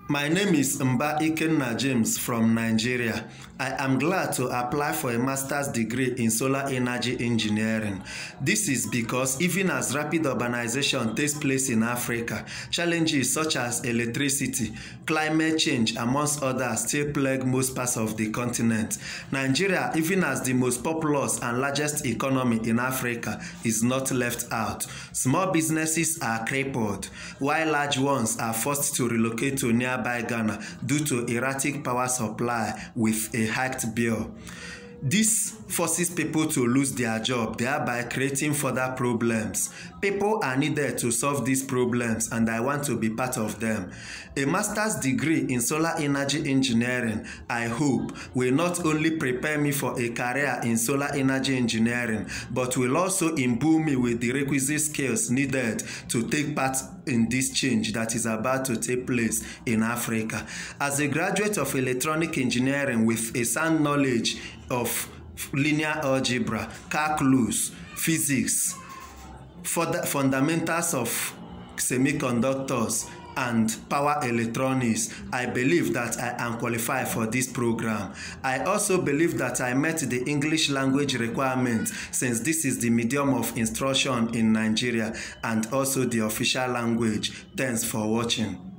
My name is Mba Ikenna James from Nigeria. I am glad to apply for a master's degree in solar energy engineering. This is because even as rapid urbanization takes place in Africa, challenges such as electricity, climate change, amongst others, still plague most parts of the continent. Nigeria, even as the most populous and largest economy in Africa, is not left out. Small businesses are crippled, while large ones are forced to relocate to nearby Ghana due to erratic power supply with a hiked bill. This forces people to lose their job, thereby creating further problems. People are needed to solve these problems, and I want to be part of them. A master's degree in solar energy engineering, I hope, will not only prepare me for a career in solar energy engineering, but will also imbue me with the requisite skills needed to take part in this change that is about to take place in Africa. As a graduate of electronic engineering with a sound knowledge of linear algebra, calculus, physics, fundamentals of semiconductors, and power electronics, I believe that I am qualified for this program. I also believe that I met the English language requirement, since this is the medium of instruction in Nigeria and also the official language. Thanks for watching.